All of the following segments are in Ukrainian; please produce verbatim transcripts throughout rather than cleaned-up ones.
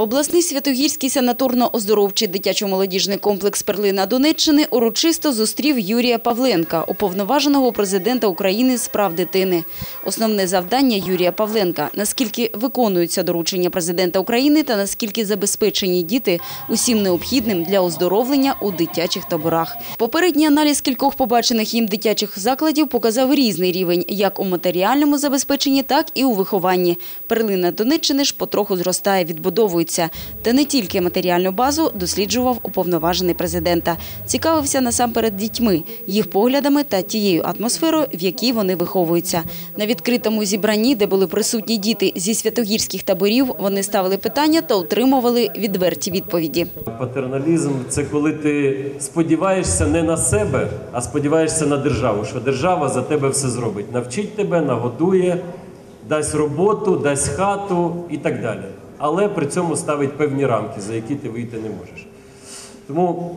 Обласний Святогірський санаторно-оздоровчий дитячо-молодіжний комплекс «Перлина» Донеччини урочисто зустрів Юрія Павленка, уповноваженого президента України з прав дитини. Основне завдання Юрія Павленка – наскільки виконуються доручення президента України та наскільки забезпечені діти усім необхідним для оздоровлення у дитячих таборах. Попередній аналіз кількох побачених їм дитячих закладів показав різний рівень як у матеріальному забезпеченні, так і у вихованні. «Перлина» Донеччини ж потроху зростає, відбудовується. Та не тільки матеріальну базу досліджував уповноважений президента. Цікавився насамперед дітьми, їх поглядами та тією атмосферою, в якій вони виховуються. На відкритому зібранні, де були присутні діти зі святогірських таборів, вони ставили питання та отримували відверті відповіді. Патерналізм – це коли ти сподіваєшся не на себе, а сподіваєшся на державу, що держава за тебе все зробить. Навчить тебе, нагодує, дасть роботу, дасть хату і так далі. Але при цьому ставить певні рамки, за які ти вийти не можеш. Тому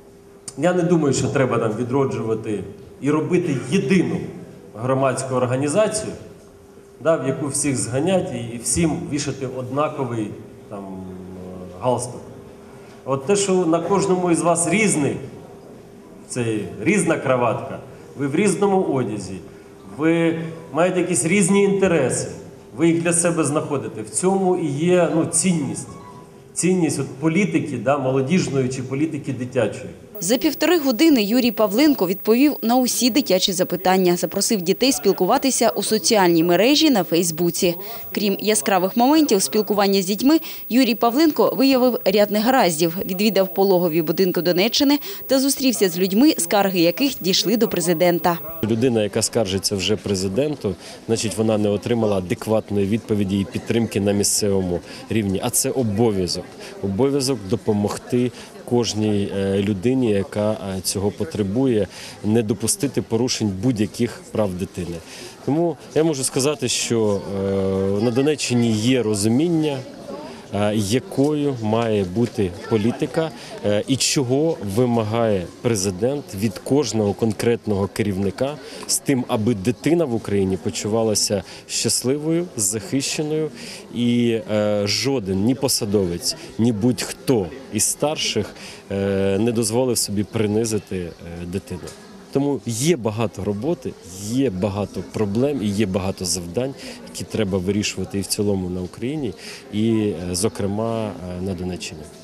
я не думаю, що треба нам відроджувати і робити єдину громадську організацію, да, в яку всіх зганять і всім вішати однаковий там, галстук. От те, що на кожному із вас різний, це різна краватка, ви в різному одязі, ви маєте якісь різні інтереси, ви їх для себе знаходите. В цьому і є ну, цінність. Цінність от політики, да, молодіжної чи політики дитячої. За півтори години Юрій Павленко відповів на усі дитячі запитання. Запросив дітей спілкуватися у соціальній мережі на Фейсбуці. Крім яскравих моментів спілкування з дітьми, Юрій Павленко виявив ряд негараздів, відвідав пологові будинки Донеччини та зустрівся з людьми, скарги яких дійшли до президента. Людина, яка скаржиться вже президенту, значить вона не отримала адекватної відповіді і підтримки на місцевому рівні. А це обов'язок. Обов'язок допомогти кожній людині, яка цього потребує, не допустити порушень будь-яких прав дитини. Тому я можу сказати, що на Донеччині є розуміння, якою має бути політика і чого вимагає президент від кожного конкретного керівника з тим, аби дитина в Україні почувалася щасливою, захищеною і жоден, ні посадовець, ні будь-хто із старших не дозволив собі принизити дитину. Тому є багато роботи, є багато проблем і є багато завдань, які треба вирішувати і в цілому на Україні, і, зокрема, на Донеччині.